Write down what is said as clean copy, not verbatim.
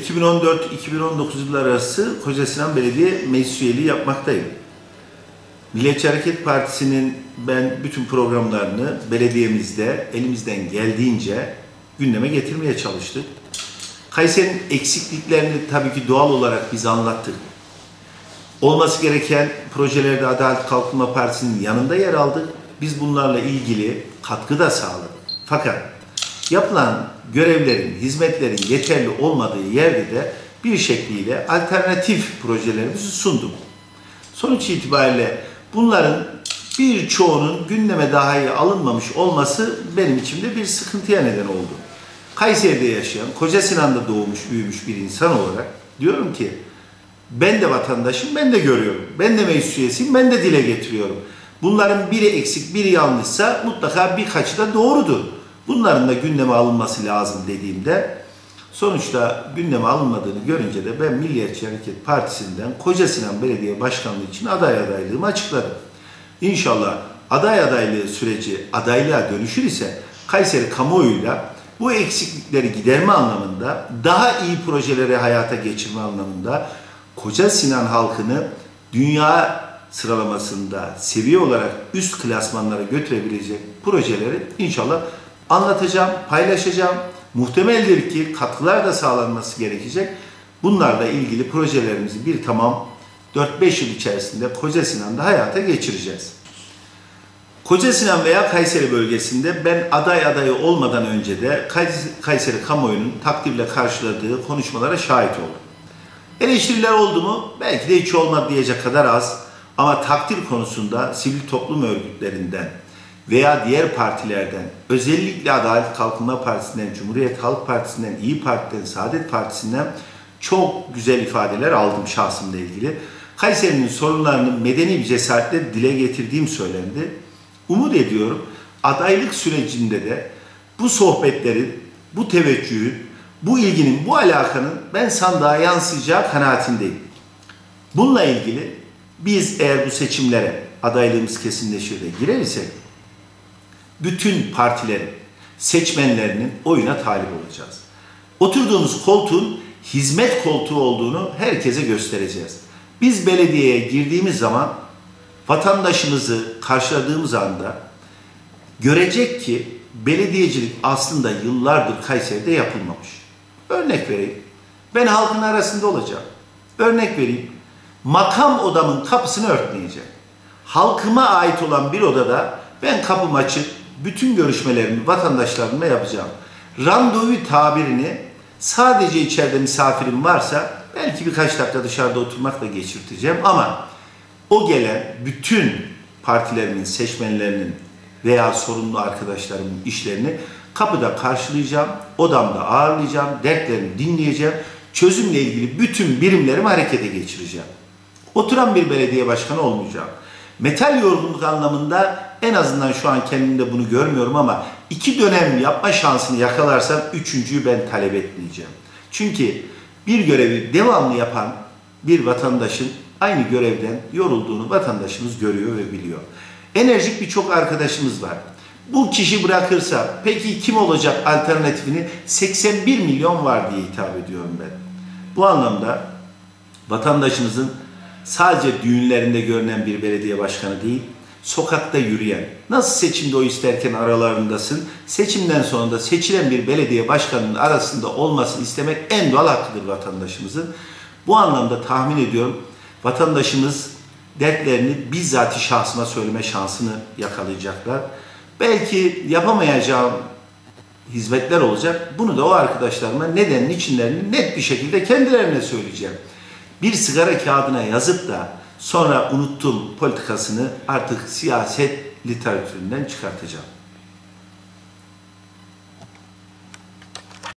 2014-2019 yılları arası Kocasinan Belediye Meclis Üyeliği yapmaktayım. Milliyetçi Hareket Partisi'nin ben bütün programlarını belediyemizde elimizden geldiğince gündeme getirmeye çalıştık. Kayseri'nin eksikliklerini tabii ki doğal olarak biz anlattık. Olması gereken projelerde Adalet Kalkınma Partisi'nin yanında yer aldık. Biz bunlarla ilgili katkı da sağladık. Fakat yapılan görevlerin, hizmetlerin yeterli olmadığı yerde de bir şekliyle alternatif projelerimizi sunduk. Sonuç itibariyle bunların birçoğunun gündeme dahi alınmamış olması benim içimde bir sıkıntıya neden oldu. Kayseri'de yaşayan, Kocasinan'da doğmuş, büyümüş bir insan olarak diyorum ki ben de vatandaşım, ben de görüyorum. Ben de meclis üyesiyim, ben de dile getiriyorum. Bunların biri eksik, biri yanlışsa mutlaka birkaçı da doğrudur. Bunların da gündeme alınması lazım dediğimde sonuçta gündeme alınmadığını görünce de ben Milliyetçi Hareket Partisi'nden Kocasinan Belediye Başkanlığı için aday adaylığımı açıkladım. İnşallah aday adaylığı süreci adaylığa dönüşür ise Kayseri kamuoyuyla bu eksiklikleri giderme anlamında, daha iyi projeleri hayata geçirme anlamında Kocasinan halkını dünya sıralamasında seviye olarak üst klasmanlara götürebilecek projeleri inşallah anlatacağım, paylaşacağım. Muhtemeldir ki katkılar da sağlanması gerekecek. Bunlarla ilgili projelerimizi bir tamam 4-5 yıl içerisinde Kocasinan'da hayata geçireceğiz. Kocasinan veya Kayseri bölgesinde ben aday adayı olmadan önce de Kayseri kamuoyunun takdirle karşıladığı konuşmalara şahit oldum. Eleştiriler oldu mu? Belki de hiç olmadı diyecek kadar az. Ama takdir konusunda sivil toplum örgütlerinden veya diğer partilerden, özellikle Adalet Kalkınma Partisi'nden, Cumhuriyet Halk Partisi'nden, İYİ Parti'den, Saadet Partisi'nden çok güzel ifadeler aldım şahsımla ilgili. Kayseri'nin sorunlarını medeni bir cesaretle dile getirdiğim söylendi. Umut ediyorum adaylık sürecinde de bu sohbetlerin, bu teveccühün, bu ilginin, bu alakanın ben sandığa yansıyacağı kanaatindeyim. Bununla ilgili biz eğer bu seçimlere adaylığımız kesinleşir de girer isek bütün partilerin, seçmenlerinin oyuna talip olacağız. Oturduğumuz koltuğun hizmet koltuğu olduğunu herkese göstereceğiz. Biz belediyeye girdiğimiz zaman vatandaşımızı karşıladığımız anda görecek ki belediyecilik aslında yıllardır Kayseri'de yapılmamış. Örnek vereyim. Ben halkın arasında olacağım. Örnek vereyim. Makam odamın kapısını örtmeyeceğim. Halkıma ait olan bir odada ben kapımı açıp bütün görüşmelerimi vatandaşlarımla yapacağım. Randevu tabirini sadece içeride misafirim varsa belki birkaç dakika dışarıda oturmakla geçirteceğim ama o gelen bütün partilerimin, seçmenlerinin veya sorumlu arkadaşlarımın işlerini kapıda karşılayacağım, odamda ağırlayacağım, dertlerini dinleyeceğim, çözümle ilgili bütün birimlerimi harekete geçireceğim. Oturan bir belediye başkanı olmayacağım. Metal yorgunluk anlamında en azından şu an kendimde bunu görmüyorum ama 2 dönem yapma şansını yakalarsam 3.'yü ben talep etmeyeceğim. Çünkü bir görevi devamlı yapan bir vatandaşın aynı görevden yorulduğunu vatandaşımız görüyor ve biliyor. Enerjik birçok arkadaşımız var. Bu kişi bırakırsa peki kim olacak alternatifini 81 milyon var diye hitap ediyorum ben. Bu anlamda vatandaşımızın sadece düğünlerinde görünen bir belediye başkanı değil, sokakta yürüyen, nasıl seçimde oy isterken aralarındasın, seçimden sonra da seçilen bir belediye başkanının arasında olmasını istemek en doğal hakkıdır vatandaşımızın. Bu anlamda tahmin ediyorum vatandaşımız dertlerini bizzat şahsıma söyleme şansını yakalayacaklar. Belki yapamayacağım hizmetler olacak. Bunu da o arkadaşlarıma neden, niçinlerini net bir şekilde kendilerine söyleyeceğim. Bir sigara kağıdına yazıp da sonra unuttum politikasını artık siyaset literatüründen çıkartacağım.